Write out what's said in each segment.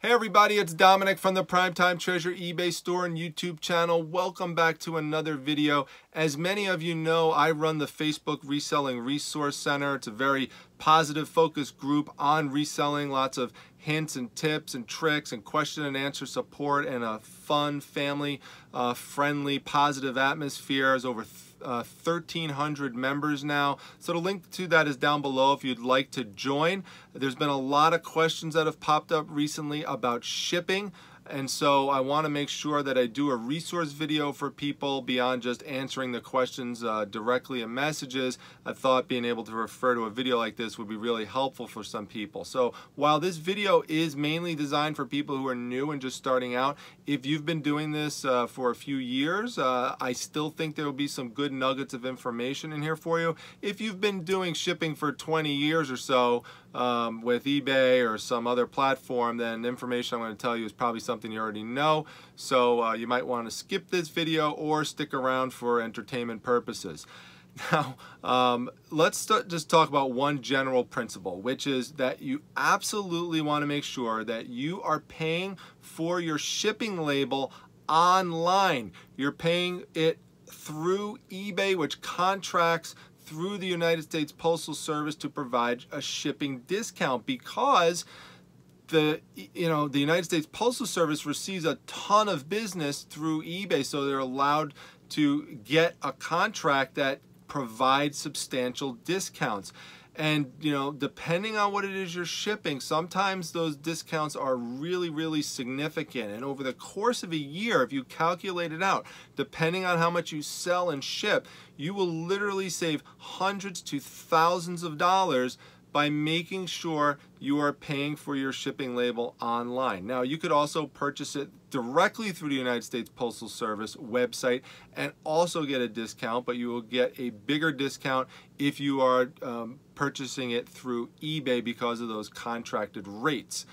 Hey everybody, it's Dominic from the Primetime Treasure eBay store and YouTube channel. Welcome back to another video. As many of you know, I run the Facebook Reselling Resource Center. It's a very positive focused group on reselling, lots of hints and tips and tricks and question and answer support and a fun, family friendly, positive atmosphere. There's over 1,300 members now. So the link to that is down below if you'd like to join. There's been a lot of questions that have popped up recently about shipping. And so I want to make sure that I do a resource video for people beyond just answering the questions directly in messages. I thought being able to refer to a video like this would be really helpful for some people. So while this video is mainly designed for people who are new and just starting out, if you've been doing this for a few years, I still think there will be some good nuggets of information in here for you. If you've been doing shipping for 20 years or so, with eBay or some other platform, then the information I'm going to tell you is probably something you already know. So you might want to skip this video or stick around for entertainment purposes. Now, let's just talk about one general principle, which is that you absolutely want to make sure that you are paying for your shipping label online. You're paying it through eBay, which contracts through the United States Postal Service to provide a shipping discount, because the United States Postal Service receives a ton of business through eBay, so they're allowed to get a contract that provides substantial discounts. And depending on what it is you're shipping, sometimes those discounts are really significant. And over the course of a year, if you calculate it out, depending on how much you sell and ship, you will literally save hundreds to thousands of dollars by making sure you are paying for your shipping label online. Now, you could also purchase it directly through the United States Postal Service website and also get a discount, but you will get a bigger discount if you are purchasing it through eBay because of those contracted rates.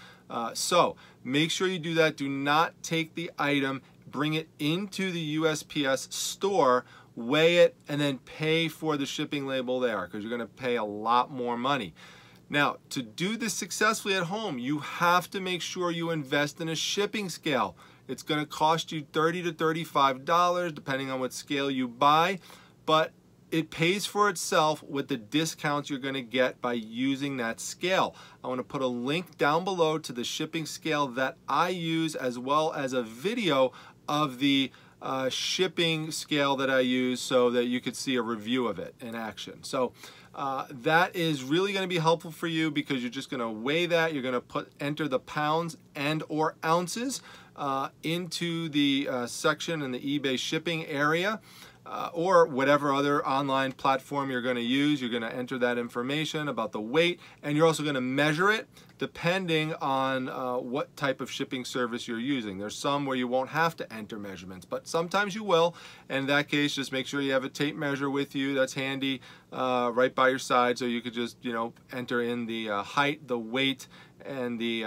So make sure you do that. Do not take the item, bring it into the USPS store, weigh it, and then pay for the shipping label there, because you're going to pay a lot more money. Now, to do this successfully at home, you have to make sure you invest in a shipping scale. It's going to cost you $30 to $35 depending on what scale you buy, but it pays for itself with the discounts you're going to get by using that scale. I want to put a link down below to the shipping scale that I use, as well as a video of the shipping scale that I use, so that you could see a review of it in action. So that is really going to be helpful for you, because you're just going to weigh that. You're going to enter the pounds and or ounces into the section in the eBay shipping area, or whatever other online platform you're going to use. You're going to enter that information about the weight, and you're also going to measure it depending on what type of shipping service you're using. There's some where you won't have to enter measurements, but sometimes you will. And in that case, just make sure you have a tape measure with you. That's handy right by your side, so you could just enter in the height, the weight, and the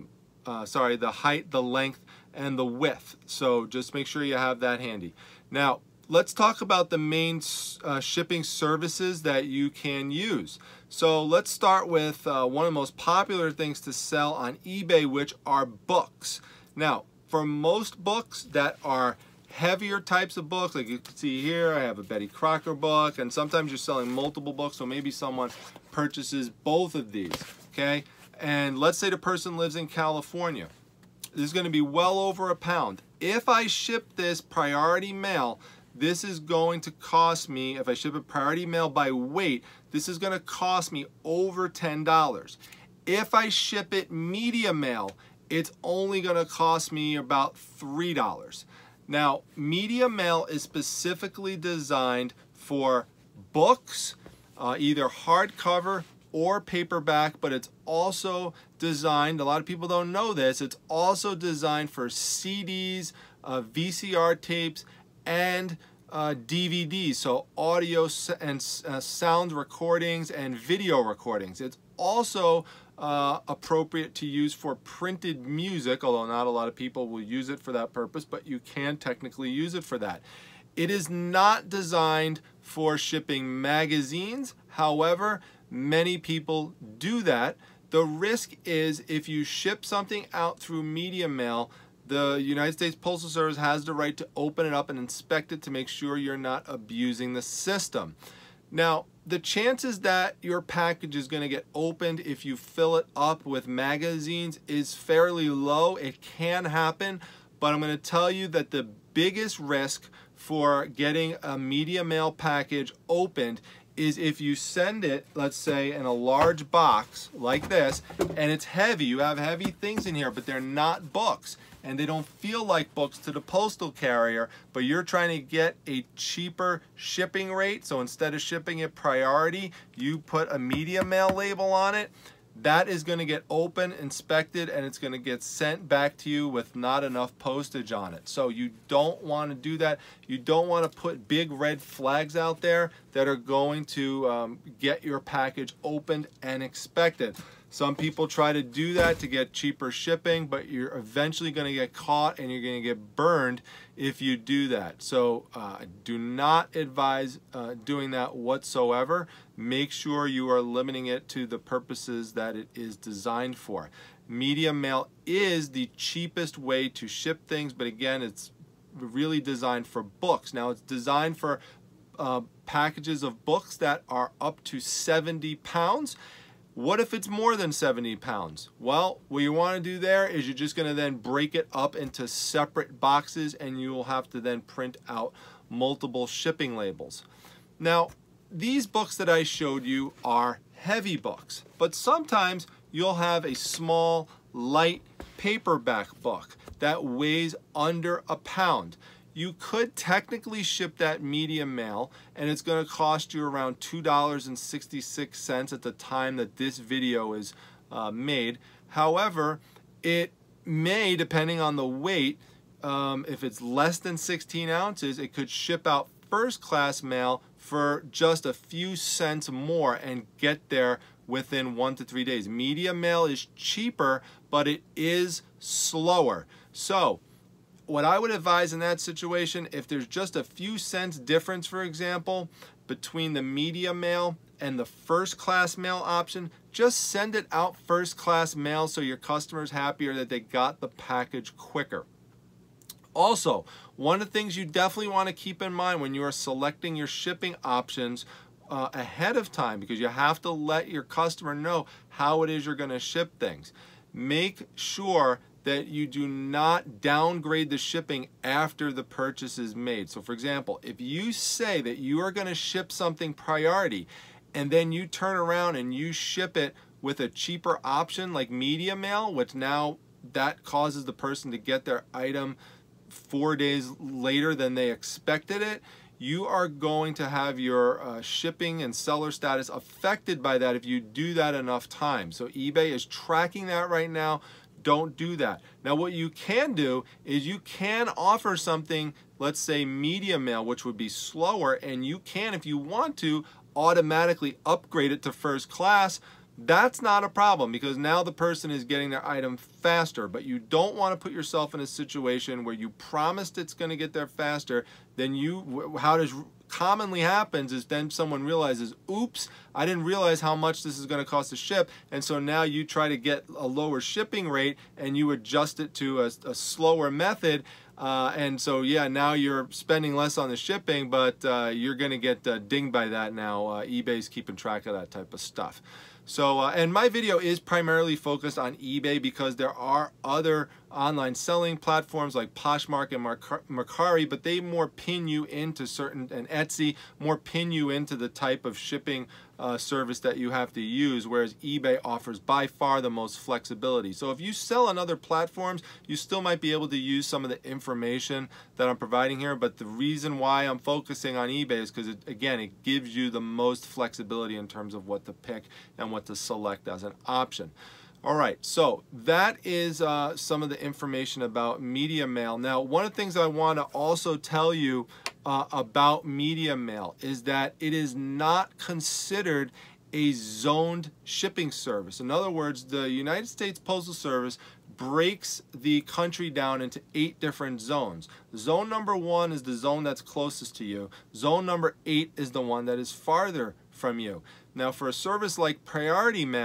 the height, the length, and the width. So just make sure you have that handy. Now, let's talk about the main shipping services that you can use. So let's start with one of the most popular things to sell on eBay, which are books. Now, for most books that are heavier types of books, like you can see here, I have a Betty Crocker book, and sometimes you're selling multiple books, so maybe someone purchases both of these, okay? And let's say the person lives in California. This is going to be well over £1. If I ship this priority mail, this is going to cost me, if I ship it priority mail by weight, this is going to cost me over $10. If I ship it media mail, it's only going to cost me about $3. Now, media mail is specifically designed for books, either hardcover or paperback, but it's also designed, a lot of people don't know this, it's also designed for CDs, VCR tapes, and DVDs, so audio and sound recordings and video recordings. It's also appropriate to use for printed music, although not a lot of people will use it for that purpose, but you can technically use it for that. It is not designed for shipping magazines. However, many people do that. The risk is if you ship something out through media mail, the United States Postal Service has the right to open it up and inspect it to make sure you're not abusing the system. Now, the chances that your package is going to get opened if you fill it up with magazines is fairly low. It can happen, but I'm going to tell you that the biggest risk for getting a media mail package opened is if you send it, let's say, in a large box like this, and it's heavy. You have heavy things in here, but they're not books, and they don't feel like books to the postal carrier, but you're trying to get a cheaper shipping rate. So instead of shipping it priority, you put a media mail label on it. That is going to get open, inspected, and it's going to get sent back to you with not enough postage on it. So you don't want to do that. You don't want to put big red flags out there that are going to get your package opened and inspected. Some people try to do that to get cheaper shipping, but you're eventually going to get caught and you're going to get burned if you do that. So I do not advise doing that whatsoever. Make sure you are limiting it to the purposes that it is designed for. Media mail is the cheapest way to ship things, but again, it's really designed for books. Now, it's designed for packages of books that are up to 70 pounds. What if it's more than 70 pounds? Well, what you want to do there is you're just going to then break it up into separate boxes, and you will have to then print out multiple shipping labels. Now, these books that I showed you are heavy books, but sometimes you'll have a small, light paperback book that weighs under a pound. You could technically ship that media mail, and it's going to cost you around $2.66 at the time that this video is made. However, it may, depending on the weight, if it's less than 16 ounces, it could ship out first class mail for just a few cents more and get there within 1 to 3 days. Media mail is cheaper, but it is slower. So what I would advise in that situation, if there's just a few cents difference, for example, between the media mail and the first class mail option, just send it out first class mail so your customer's happier that they got the package quicker. Also, one of the things you definitely want to keep in mind when you are selecting your shipping options ahead of time, because you have to let your customer know how it is you're going to ship things. Make sure that you do not downgrade the shipping after the purchase is made. So for example, if you say that you are going to ship something priority and then you turn around and you ship it with a cheaper option like media mail, which now that causes the person to get their item 4 days later than they expected it, you are going to have your shipping and seller status affected by that if you do that enough times. So eBay is tracking that right now. Don't do that. Now what you can do is you can offer something, let's say media mail, which would be slower, and you can, if you want to, automatically upgrade it to first class. That's not a problem because now the person is getting their item faster, but you don't want to put yourself in a situation where you promised it's going to get there faster, then how does commonly happens is then someone realizes, oops, I didn't realize how much this is going to cost to ship, and so now you try to get a lower shipping rate and you adjust it to a slower method, and so yeah, now you're spending less on the shipping, but you're going to get dinged by that now. eBay's keeping track of that type of stuff. So, and my video is primarily focused on eBay because there are other online selling platforms like Poshmark and Mercari, but they more pin you into certain, and Etsy more pin you into the type of shipping service that you have to use, whereas eBay offers by far the most flexibility. So if you sell on other platforms, you still might be able to use some of the information that I'm providing here, but the reason why I'm focusing on eBay is because, again, it gives you the most flexibility in terms of what to pick and what to select as an option. All right, so that is some of the information about media mail. Now, one of the things I want to also tell you about media mail is that it is not considered a zoned shipping service. In other words, the United States Postal Service breaks the country down into 8 different zones. Zone number 1 is the zone that's closest to you. Zone number 8 is the one that is farther from you. Now, for a service like Priority Mail,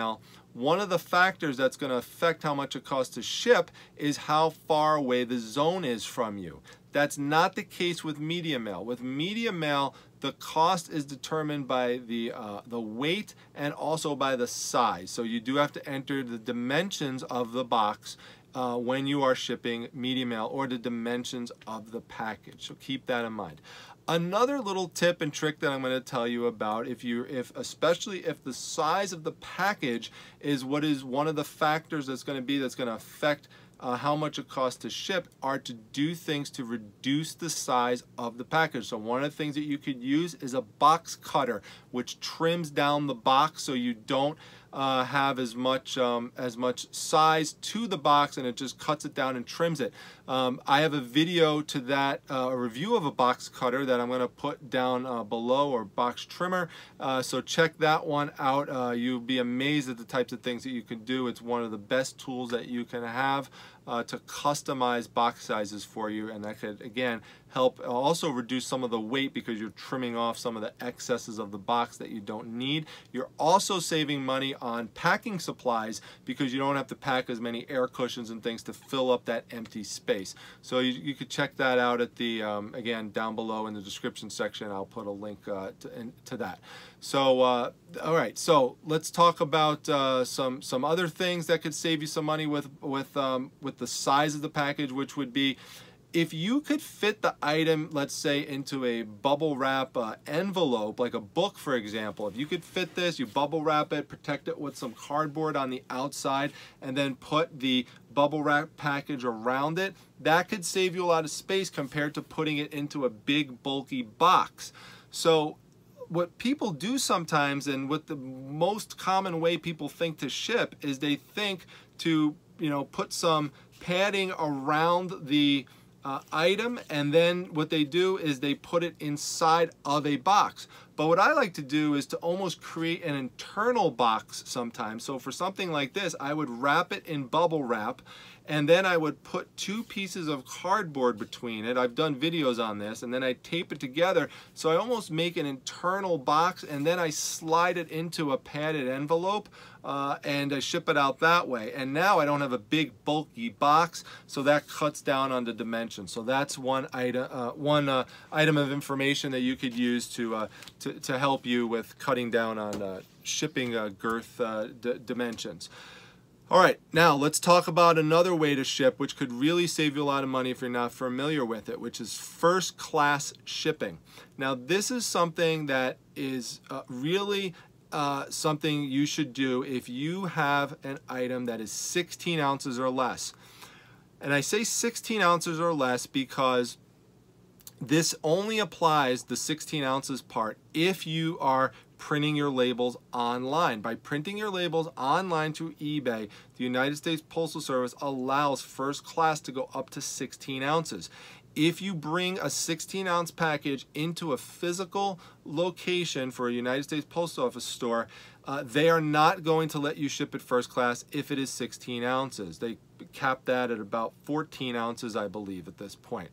one of the factors that's going to affect how much it costs to ship is how far away the zone is from you. That's not the case with media mail. With media mail, the cost is determined by the weight and also by the size. So you do have to enter the dimensions of the box when you are shipping media mail, or the dimensions of the package. So keep that in mind. Another little tip and trick that I'm going to tell you about, especially if the size of the package is what is one of the factors that's going to affect how much it costs to ship, are to do things to reduce the size of the package. So one of the things that you could use is a box cutter, which trims down the box so you don't have as much size to the box, and it just cuts it down and trims it. I have a video to that, a review of a box cutter that I'm going to put down below, or box trimmer. So check that one out. You'll be amazed at the types of things that you can do. It's one of the best tools that you can have to customize box sizes for you, and that could again help also reduce some of the weight because you're trimming off some of the excesses of the box that you don't need. You're also saving money on packing supplies because you don't have to pack as many air cushions and things to fill up that empty space. So you could check that out at the again down below in the description section. I'll put a link to that. So all right, so let's talk about some other things that could save you some money with the size of the package, which would be, if you could fit the item, let's say, into a bubble wrap envelope, like a book, for example. If you could fit this, you bubble wrap it, protect it with some cardboard on the outside, and then put the bubble wrap package around it, that could save you a lot of space compared to putting it into a big, bulky box. So what people do sometimes, and what the most common way people think to ship, is they think to, put some padding around the item, and then what they do is they put it inside of a box. But what I like to do is to almost create an internal box sometimes. So for something like this, I would wrap it in bubble wrap, and then I would put 2 pieces of cardboard between it. I've done videos on this, and then I tape it together. So I almost make an internal box, and then I slide it into a padded envelope, and I ship it out that way. And now I don't have a big bulky box, so that cuts down on the dimensions. So that's one item of information that you could use to help you with cutting down on shipping girth dimensions. All right, now let's talk about another way to ship, which could really save you a lot of money if you're not familiar with it, which is first class shipping. Now this is something that is really something you should do if you have an item that is 16 ounces or less. And I say 16 ounces or less because this only applies, the 16 ounces part, if you are printing your labels online. By printing your labels online through eBay, the United States Postal Service allows first class to go up to 16 ounces. If you bring a 16-ounce package into a physical location for a United States Postal Office store, they are not going to let you ship it first class if it is 16 ounces. They cap that at about 14 ounces, I believe, at this point.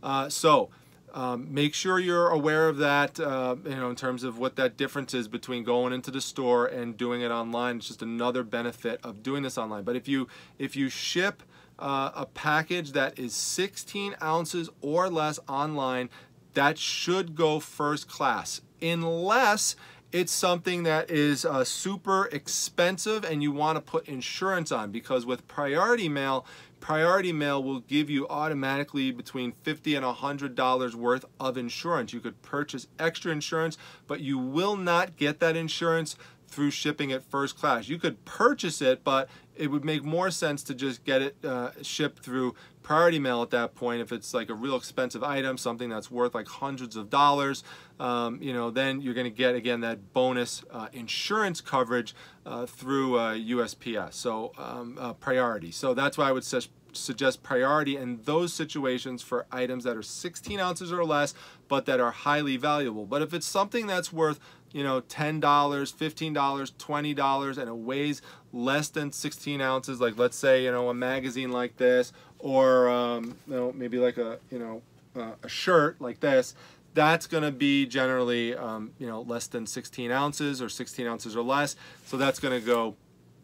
Make sure you're aware of that, in terms of what that difference is between going into the store and doing it online. It's just another benefit of doing this online. But if you ship a package that is 16 ounces or less online, that should go first class, unless it's something that is super expensive and you want to put insurance on, because with priority mail will give you automatically between $50 and $100 worth of insurance. You could purchase extra insurance, but you will not get that insurance through shipping it first class. You could purchase it, but it would make more sense to just get it shipped through priority mail at that point. If it's like a real expensive item, something that's worth like hundreds of dollars, then you're going to get, again, that bonus insurance coverage through USPS, so priority. So that's why I would suggest priority in those situations for items that are 16 ounces or less, but that are highly valuable. But if it's something that's worth, $10, $15, $20, and it weighs less than 16 ounces, like let's say, a magazine like this, or maybe like a shirt like this, that's going to be generally less than 16 ounces or 16 ounces or less. So that's going to go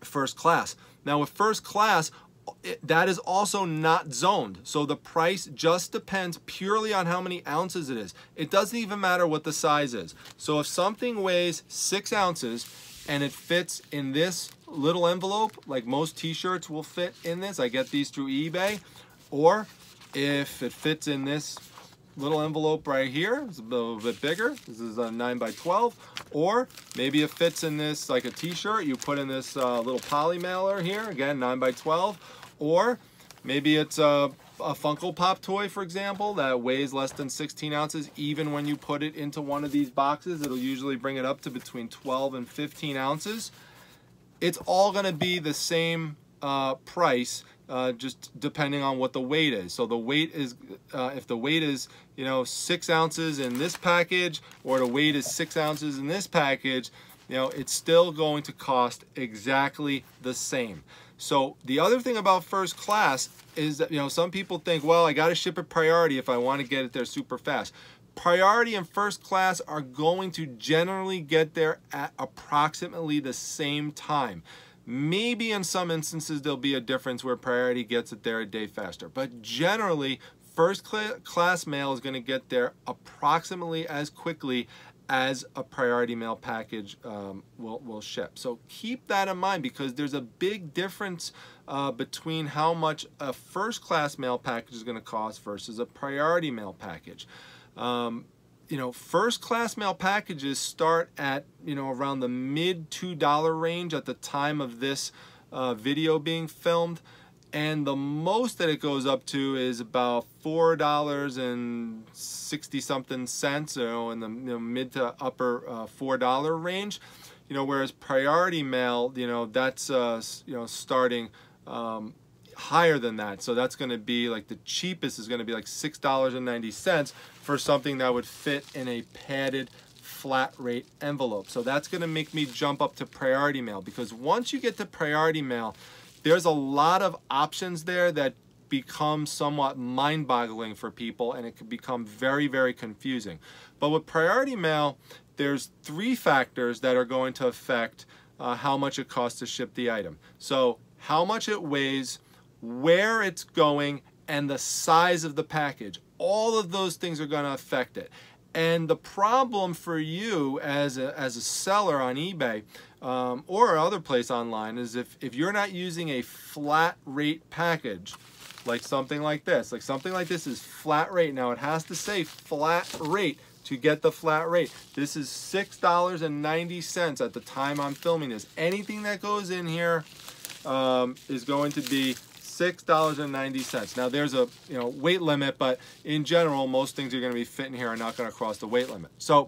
first class. Now with first class, that is also not zoned. So the price just depends purely on how many ounces it is. It doesn't even matter what the size is. So if something weighs 6 ounces and it fits in this little envelope, like most t-shirts will fit in this, I get these through eBay, or if it fits in this little envelope right here, it's a little bit bigger, this is a 9x12, or maybe it fits in this like a t-shirt, you put in this little poly mailer here, again 9x12, or maybe it's a Funko Pop toy, for example, that weighs less than 16 ounces. Even when you put it into one of these boxes, it'll usually bring it up to between 12 and 15 ounces. It's all going to be the same price, just depending on what the weight is. So the weight is, if the weight is, 6 ounces in this package, or the weight is 6 ounces in this package, it's still going to cost exactly the same. So the other thing about first class is that, some people think, well, I got to ship it priority if I want to get it there super fast. Priority and first class are going to generally get there at approximately the same time. Maybe in some instances there'll be a difference where priority gets it there a day faster, but generally first class mail is going to get there approximately as quickly as a priority mail package will ship. So keep that in mind, because there's a big difference between how much a first class mail package is going to cost versus a priority mail package. First class mail packages start at around the mid $2 range at the time of this video being filmed, and the most that it goes up to is about $4.60 something cents, in the mid to upper $4 range. Whereas priority mail, that's starting higher than that. So that's going to be like, the cheapest is going to be like $6.90 for something that would fit in a padded flat rate envelope. So that's going to make me jump up to priority mail, because once you get to priority mail, there's a lot of options there that become somewhat mind-boggling for people, and it can become very, very confusing. But with priority mail, there's 3 factors that are going to affect how much it costs to ship the item. So how much it weighs, where it's going, and the size of the package. All of those things are going to affect it. And the problem for you as a seller on eBay or other place online is if you're not using a flat rate package, like something like this. Like something like this is flat rate. Now it has to say flat rate to get the flat rate. This is $6.90 at the time I'm filming this. Anything that goes in here is going to be $6.90. Now there's a weight limit, but in general most things you're going to be fitting here are not going to cross the weight limit. So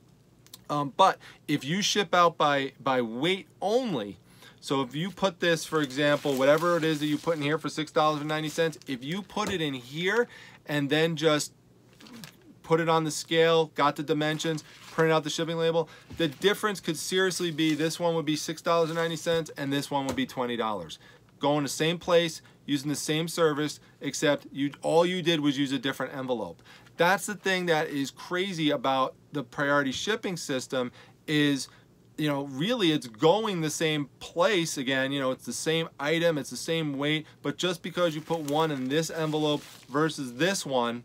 but if you ship out by weight only, so if you put this, for example, whatever it is that you put in here for $6.90, if you put it in here and then just put it on the scale, got the dimensions, print out the shipping label, the difference could seriously be, this one would be $6.90 and this one would be $20. Going the same place, using the same service, except all you did was use a different envelope. That's the thing that is crazy about the priority shipping system is, really it's going the same place again, it's the same item, it's the same weight, but just because you put one in this envelope versus this one,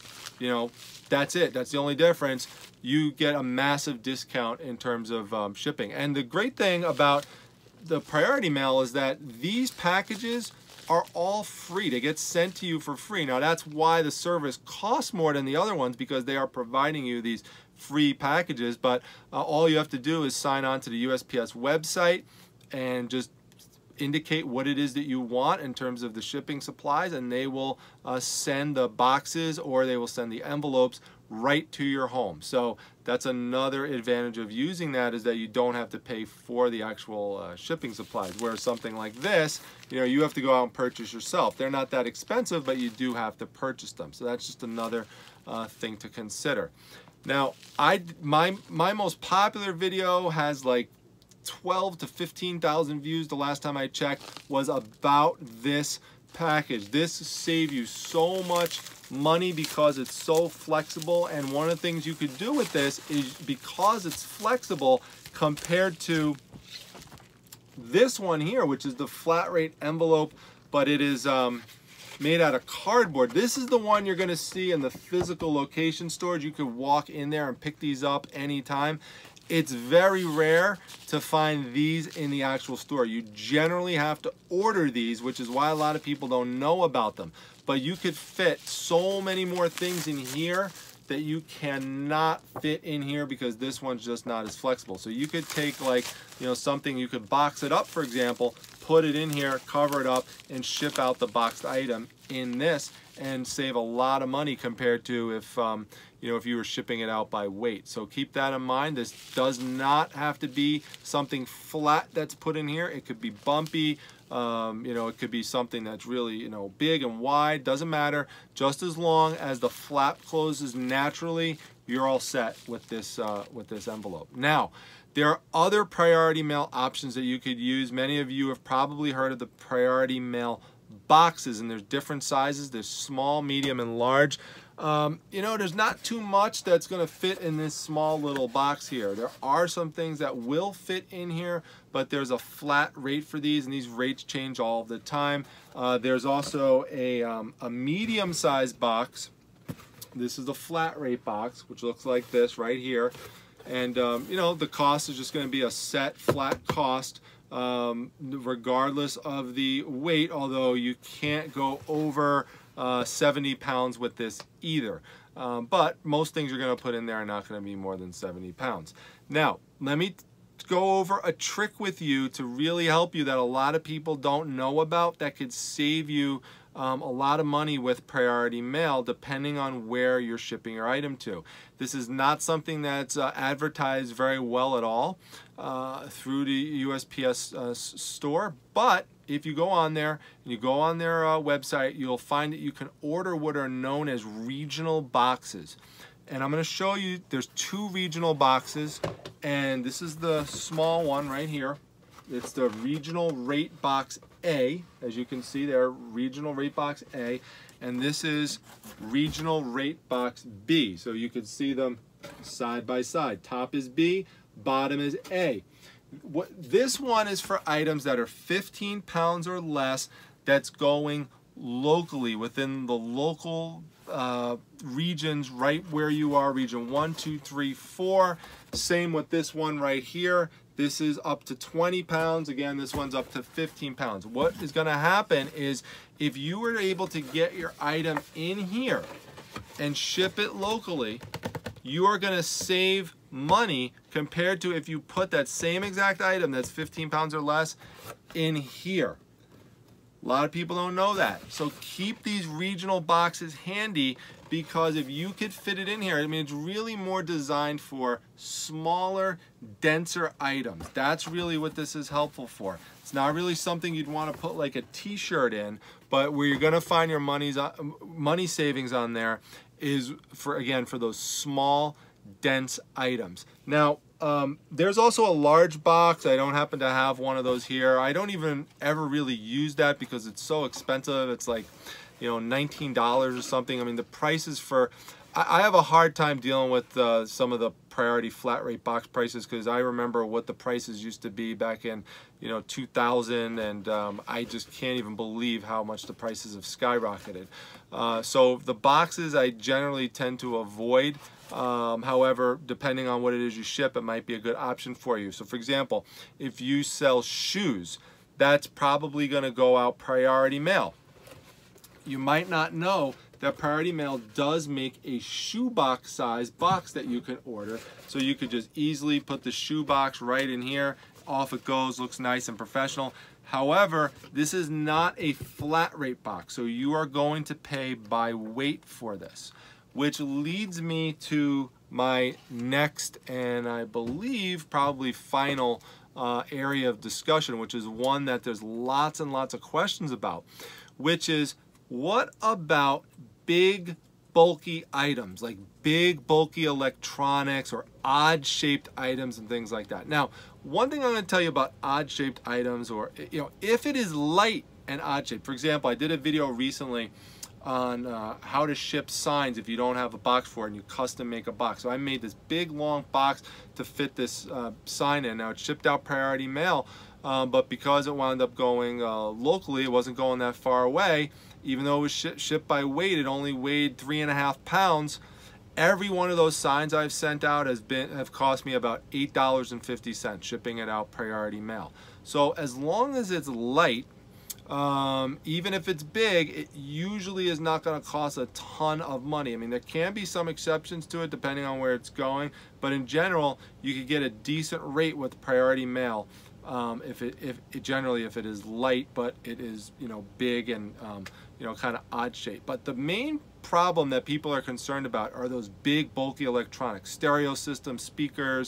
that's it. That's the only difference. You get a massive discount in terms of shipping. And the great thing about the priority mail is that these packages are all free. They get sent to you for free. Now that's why the service costs more than the other ones, because they are providing you these free packages, but all you have to do is sign on to the USPS website and just indicate what it is that you want in terms of the shipping supplies, and they will send the boxes or they will send the envelopes right to your home. So that's another advantage of using that, is that you don't have to pay for the actual shipping supplies, whereas something like this, you have to go out and purchase yourself. They're not that expensive, but you do have to purchase them. So that's just another thing to consider. Now, my most popular video has like 12 to 15,000 views the last time I checked, was about this package. This saves you so much money because it's so flexible, and one of the things you could do with this is, because it's flexible compared to this one here, which is the flat rate envelope, but it is made out of cardboard. This is the one you're going to see in the physical location stores. You could walk in there and pick these up anytime. It's very rare to find these in the actual store. You generally have to order these, which is why a lot of people don't know about them. But you could fit so many more things in here that you cannot fit in here because this one's just not as flexible. So you could take, like, you know, something, you could box it up, for example, put it in here, cover it up, and ship out the boxed item in this and save a lot of money compared to if you know, if you were shipping it out by weight. So keep that in mind. This does not have to be something flat that's put in here. It could be bumpy. You know, it could be something that's really, you know, big and wide. Doesn't matter. Just as long as the flap closes naturally, you're all set with this envelope. Now, there are other priority mail options that you could use. Many of you have probably heard of the priority mail boxes, and there's different sizes. There's small, medium, and large. You know, there's not too much that's going to fit in this small little box here. There are some things that will fit in here, but there's a flat rate for these, and these rates change all the time. There's also a medium-sized box. This is the flat rate box, which looks like this right here. And, you know, the cost is just going to be a set flat cost, regardless of the weight, although you can't go over 70 pounds with this either. But most things you're going to put in there are not going to be more than 70 pounds. Now, let me go over a trick with you to really help you that a lot of people don't know about that could save you a lot of money with priority mail depending on where you're shipping your item to. This is not something that's advertised very well at all through the USPS store, but if you go on there and you go on their website, you'll find that you can order what are known as regional boxes. And I'm going to show you, there's 2 regional boxes, and this is the small one right here. It's the regional rate box A. As you can see there, regional rate box A, and this is regional rate box B. So you can see them side by side. Top is B, bottom is A. This one is for items that are 15 pounds or less, that's going locally within the local regions right where you are, region 1, 2, 3, 4. Same with this one right here. This is up to 20 pounds. Again, this one's up to 15 pounds. What is going to happen is if you were able to get your item in here and ship it locally, you are going to save money compared to if you put that same exact item that's 15 pounds or less in here. A lot of people don't know that. So keep these regional boxes handy, because if you could fit it in here, I mean, it's really more designed for smaller, denser items. That's really what this is helpful for. It's not really something you'd want to put like a t-shirt in, but where you're going to find your money savings on there is for, again, for those small, dense items. Now, there's also a large box. I don't happen to have one of those here. I don't even ever really use that because it's so expensive. It's like, you know, $19 or something. I mean, the prices for, I have a hard time dealing with some of the priority flat rate box prices, because I remember what the prices used to be back in, you know, 2000, and I just can't even believe how much the prices have skyrocketed. So the boxes I generally tend to avoid. However, depending on what it is you ship, it might be a good option for you. So for example, if you sell shoes, that's probably going to go out priority mail. You might not know that priority mail does make a shoebox size box that you can order. So you could just easily put the shoebox right in here. Off it goes, looks nice and professional. However, this is not a flat rate box, so you are going to pay by weight for this. Which leads me to my next, and I believe probably final area of discussion, which is one that there's lots and lots of questions about, which is, what about big bulky items, like big bulky electronics or odd shaped items and things like that? Now, one thing I'm going to tell you about odd shaped items, or, you know, if it is light and odd shaped. For example, I did a video recently on how to ship signs if you don't have a box for it and you custom make a box. So I made this big long box to fit this sign in. Now it's shipped out priority mail, but because it wound up going locally, it wasn't going that far away. Even though it was shipped by weight, it only weighed 3.5 pounds. Every one of those signs I've sent out have cost me about $8.50 shipping it out priority mail. So as long as it's light, even if it's big, it usually is not going to cost a ton of money. I mean, there can be some exceptions to it depending on where it's going, but in general, you could get a decent rate with priority mail. If it is light, but it is, you know, big and kind of odd shape. But the main problem that people are concerned about are those big bulky electronics, stereo systems, speakers,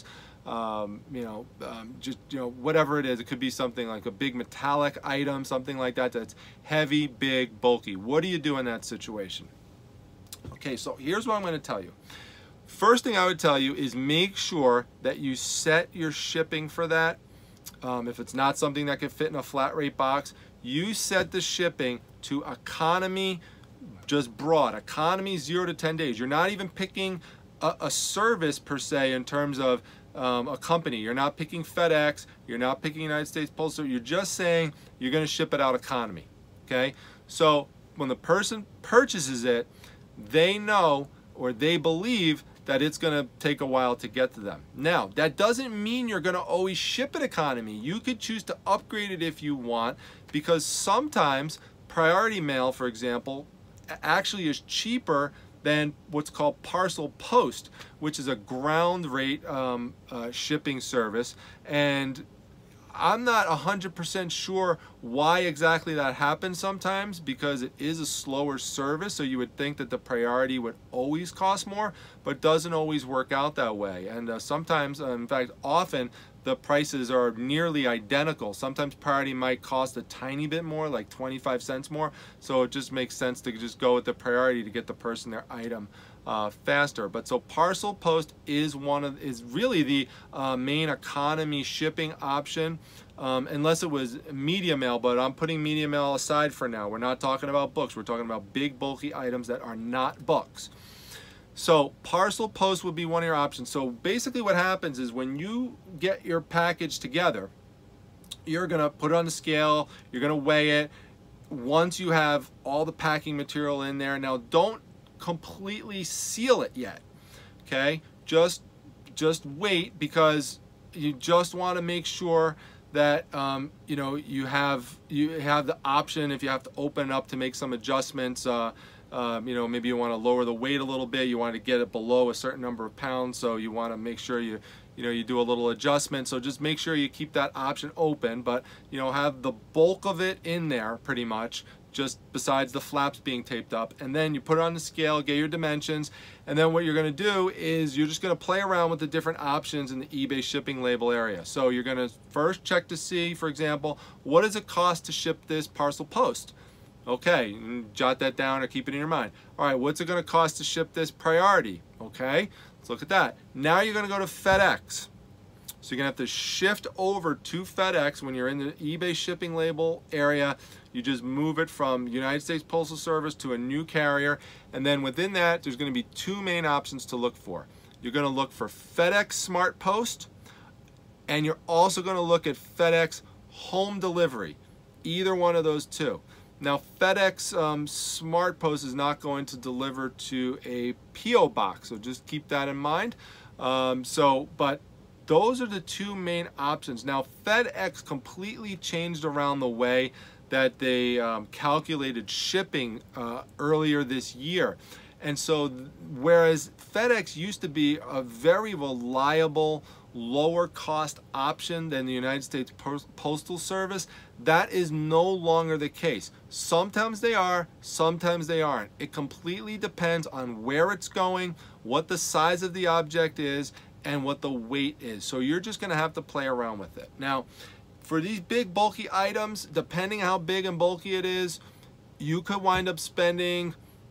whatever it is. It could be something like a big metallic item, something like that, that's heavy, big, bulky. What do you do in that situation? Okay, so here's what I'm going to tell you. First thing I would tell you is make sure that you set your shipping for that. If it's not something that could fit in a flat rate box, you set the shipping to economy, just broad, economy 0 to 10 days. You're not even picking a service per se in terms of a company. You're not picking FedEx, you're not picking United States Postal, you're just saying you're going to ship it out economy, okay? So when the person purchases it, they know or they believe that it's going to take a while to get to them. Now, that doesn't mean you're going to always ship it economy. You could choose to upgrade it if you want, because sometimes priority mail, for example, actually is cheaper than what's called parcel post, which is a ground rate shipping service. And I'm not 100% sure why exactly that happens sometimes, because it is a slower service, so you would think that the priority would always cost more, but it doesn't always work out that way. And sometimes, in fact, often, the prices are nearly identical. Sometimes priority might cost a tiny bit more, like 25 cents more, so it just makes sense to just go with the priority to get the person their item faster. But so parcel post is really the main economy shipping option, unless it was media mail, but I'm putting media mail aside for now. We're not talking about books. We're talking about big bulky items that are not books. So parcel post would be one of your options. So basically what happens is when you get your package together, you're gonna put it on the scale, you're gonna weigh it. Once you have all the packing material in there, now don't completely seal it yet, okay? Just wait, because you just want to make sure that you have the option, if you have to open it up, to make some adjustments. Maybe you want to lower the weight a little bit, you want to get it below a certain number of pounds, so you want to make sure you do a little adjustment. So just make sure you keep that option open, but have the bulk of it in there pretty much, just besides the flaps being taped up. And then you put it on the scale, get your dimensions, and then what you're going to do is you're just going to play around with the different options in the eBay shipping label area. So you're going to first check to see, for example, what does it cost to ship this parcel post? Okay, jot that down or keep it in your mind. All right, what's it going to cost to ship this priority? Okay, let's look at that. Now you're going to go to FedEx. So you're going to have to shift over to FedEx. When you're in the eBay shipping label area, you just move it from United States Postal Service to a new carrier. And then within that, there's going to be two main options to look for. You're going to look for FedEx Smart Post, and you're also going to look at FedEx Home Delivery. Either one of those two. Now, FedEx Smart Post is not going to deliver to a P.O. box, so just keep that in mind. But those are the two main options. Now, FedEx completely changed around the way that they calculated shipping earlier this year. And so, whereas FedEx used to be a very reliable, lower cost option than the United States Postal Service, that is no longer the case. Sometimes they are, sometimes they aren't. It completely depends on where it's going, what the size of the object is, and what the weight is. So you're just going to have to play around with it. Now, for these big bulky items, depending how big and bulky it is, you could wind up spending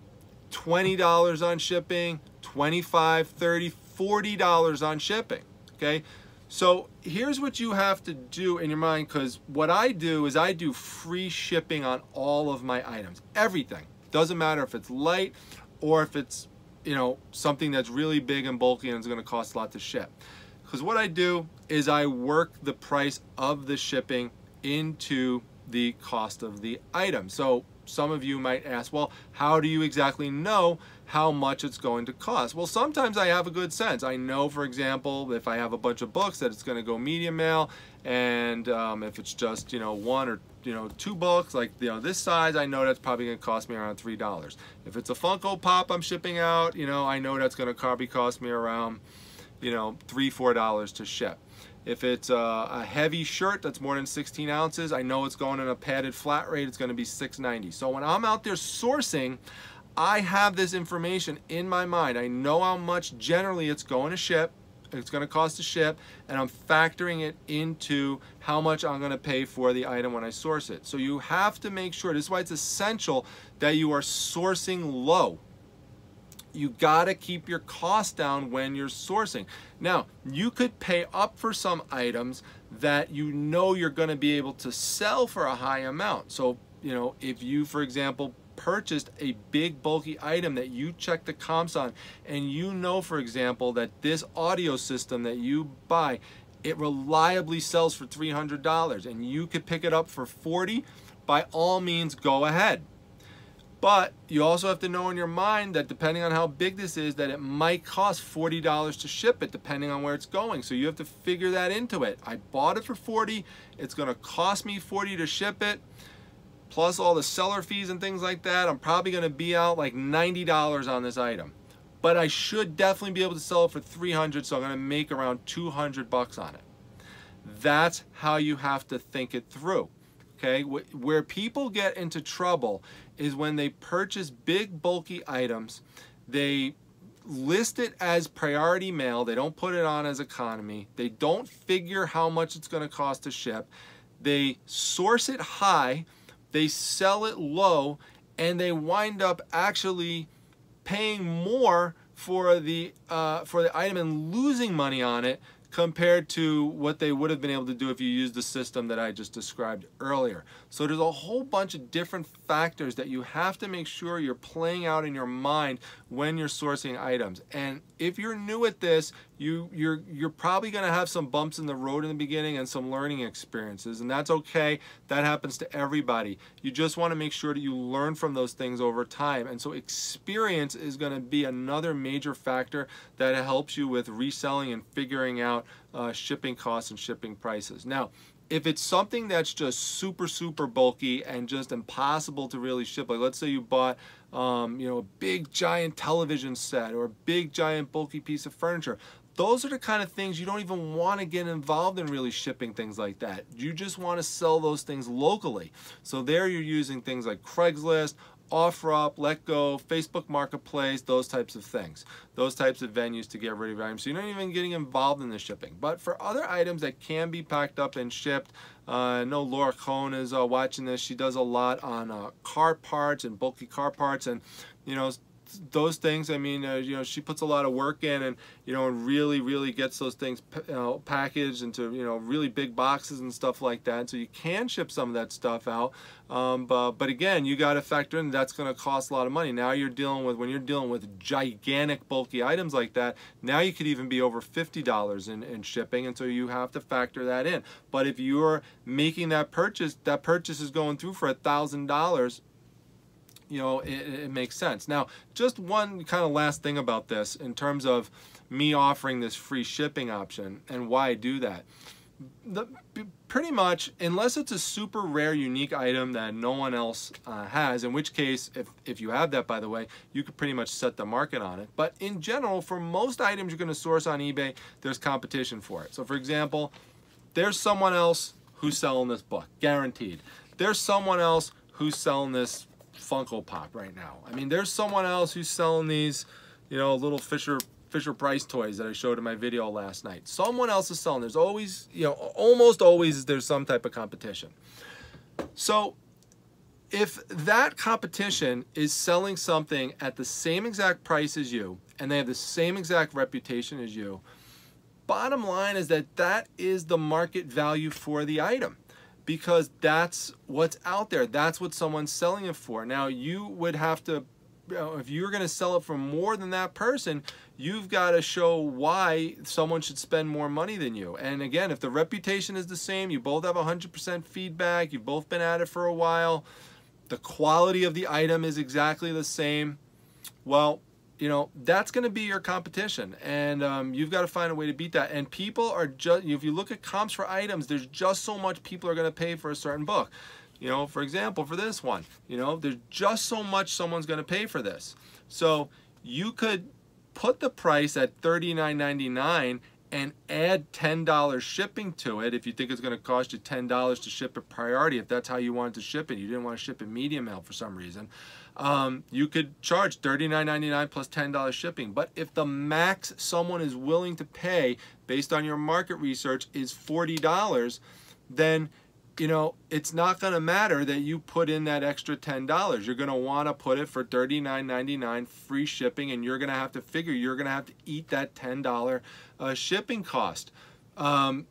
$20 on shipping, $25, $30, $40 on shipping. Okay, so here's what you have to do in your mind, because what I do is I do free shipping on all of my items, everything. Doesn't matter if it's light or if it's something that's really big and bulky and it's going to cost a lot to ship. Because what I do is I work the price of the shipping into the cost of the item. So some of you might ask, well, how do you exactly know how much it's going to cost? Well, sometimes I have a good sense. I know, for example, if I have a bunch of books, that it's going to go medium mail, and if it's just, you know, one or, you know, two books, like, you know, this size, I know that's probably going to cost me around $3. If it's a Funko Pop I'm shipping out, you know, I know that's going to probably cost me around, you know, $3, $4 to ship. If it's a heavy shirt that's more than 16 ounces, I know it's going in a padded flat rate, it's going to be $6.90. So when I'm out there sourcing, I have this information in my mind. I know how much generally it's going to ship, it's going to cost to ship, and I'm factoring it into how much I'm going to pay for the item when I source it. So you have to make sure, this is why it's essential that you are sourcing low. You got to keep your costs down when you're sourcing. Now, you could pay up for some items that you know you're going to be able to sell for a high amount. So, you know, if you, for example, purchased a big bulky item that you check the comps on, and you know, for example, that this audio system that you buy, it reliably sells for $300, and you could pick it up for $40, by all means, go ahead. But you also have to know in your mind that depending on how big this is, that it might cost $40 to ship it, depending on where it's going. So you have to figure that into it. I bought it for $40, it's going to cost me $40 to ship it, plus all the seller fees and things like that. I'm probably going to be out like $90 on this item. But I should definitely be able to sell it for $300, so I'm going to make around $200 on it. That's how you have to think it through. Okay, where people get into trouble is when they purchase big bulky items, they list it as priority mail, they don't put it on as economy, they don't figure how much it's going to cost to ship, they source it high, they sell it low, and they wind up actually paying more for the item and losing money on it compared to what they would have been able to do if you used the system that I just described earlier. So there's a whole bunch of different factors that you have to make sure you're playing out in your mind when you're sourcing items. And if you're new at this, you're probably going to have some bumps in the road in the beginning and some learning experiences, and that's okay. That happens to everybody. You just want to make sure that you learn from those things over time. And so experience is going to be another major factor that helps you with reselling and figuring out shipping costs and shipping prices. Now, if it's something that's just super bulky and just impossible to really ship, like let's say you bought you know, a big giant television set or a big giant bulky piece of furniture, those are the kind of things you don't even want to get involved in really shipping things like that. You just want to sell those things locally. So there you're using things like Craigslist, OfferUp, LetGo, Facebook Marketplace, those types of things, those types of venues to get rid of items. So you're not even getting involved in the shipping. But for other items that can be packed up and shipped, I know Laura Cohn is watching this. She does a lot on car parts and bulky car parts, and you know, those things, I mean, you know, she puts a lot of work in, and you know, and really gets those things packaged into, you know, really big boxes and stuff like that. So you can ship some of that stuff out, but again, you got to factor in that's going to cost a lot of money. Now you're dealing with, when you're dealing with gigantic bulky items like that, now you could even be over $50 in shipping, and so you have to factor that in. But if you're making that purchase is going through for $1,000, you know, it makes sense. Now, just one kind of last thing about this in terms of me offering this free shipping option and why I do that. Pretty much, unless it's a super rare, unique item that no one else has, in which case, if you have that, by the way, you could pretty much set the market on it. But in general, for most items you're going to source on eBay, there's competition for it. So for example, there's someone else who's selling this book, guaranteed. There's someone else who's selling this Funko Pop right now. I mean, there's someone else who's selling these, you know, little Fisher Price toys that I showed in my video last night. Someone else is selling. There's always, you know, almost always there's some type of competition. So if that competition is selling something at the same exact price as you, and they have the same exact reputation as you, bottom line is that that is the market value for the item, because that's what's out there. That's what someone's selling it for. Now, you would have to if you're going to sell it for more than that person, you've got to show why someone should spend more money than you. And again, if the reputation is the same, you both have 100% feedback, you've both been at it for a while, the quality of the item is exactly the same, well, you know, that's going to be your competition, and you've got to find a way to beat that. And people are just, if you look at comps for items, there's just so much people are going to pay for a certain book. You know, for example, for this one, you know, there's just so much someone's going to pay for this. So you could put the price at $39.99 and add $10 shipping to it if you think it's going to cost you $10 to ship it priority, if that's how you wanted to ship it. You didn't want to ship it medium mail for some reason. You could charge $39.99 plus $10 shipping. But if the max someone is willing to pay based on your market research is $40, then you know, it's not going to matter that you put in that extra $10. You're going to want to put it for $39.99 free shipping, and you're going to have to figure you're going to have to eat that $10 shipping cost. But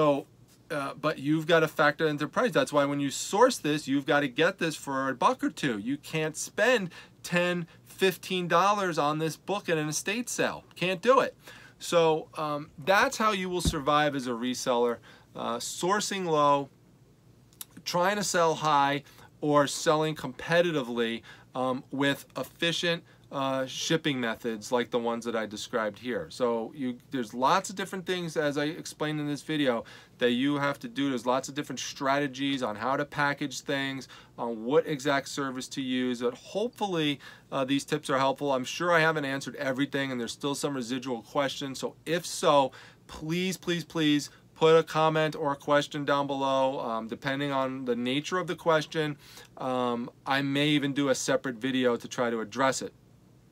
you've got to factor into price. That's why when you source this, you've got to get this for a buck or two. You can't spend $10, $15 on this book at an estate sale. Can't do it. So that's how you will survive as a reseller, sourcing low, trying to sell high, or selling competitively with efficient shipping methods like the ones that I described here. So there's lots of different things, as I explained in this video, that you have to do. There's lots of different strategies on how to package things, on what exact service to use. But hopefully these tips are helpful. I'm sure I haven't answered everything, and there's still some residual questions. So if so, please, please, please put a comment or a question down below. Depending on the nature of the question, I may even do a separate video to try to address it.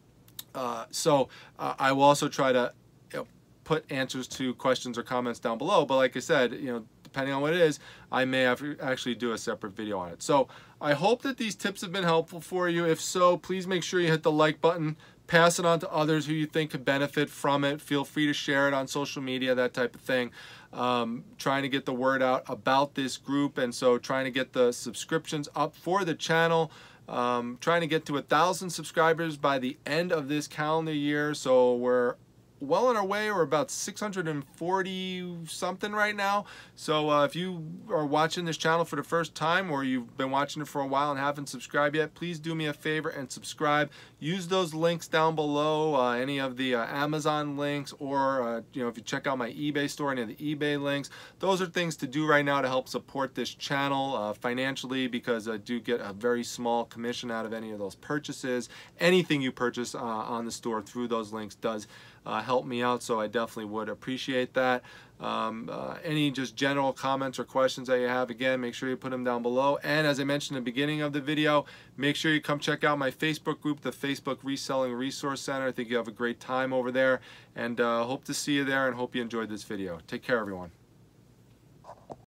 I will also try to put answers to questions or comments down below. But like I said, depending on what it is, I may have to actually do a separate video on it. So I hope that these tips have been helpful for you. If so, please make sure you hit the like button. Pass it on to others who you think could benefit from it. Feel free to share it on social media, that type of thing. Trying to get the word out about this group, and so trying to get the subscriptions up for the channel. Trying to get to 1,000 subscribers by the end of this calendar year. So we're well on our way. We're about 640 something right now. So if you are watching this channel for the first time, or you've been watching it for a while and haven't subscribed yet, please do me a favor and subscribe. Use those links down below, any of the Amazon links, or if you check out my eBay store, any of the eBay links. Those are things to do right now to help support this channel financially, because I do get a very small commission out of any of those purchases. Anything you purchase on the store through those links does help me out, so I definitely would appreciate that. Any just general comments or questions that you have, again, make sure you put them down below. And as I mentioned in the beginning of the video, make sure you come check out my Facebook group, the Facebook Reselling Resource Center. I think you have a great time over there, and hope to see you there, and hope you enjoyed this video. Take care, everyone.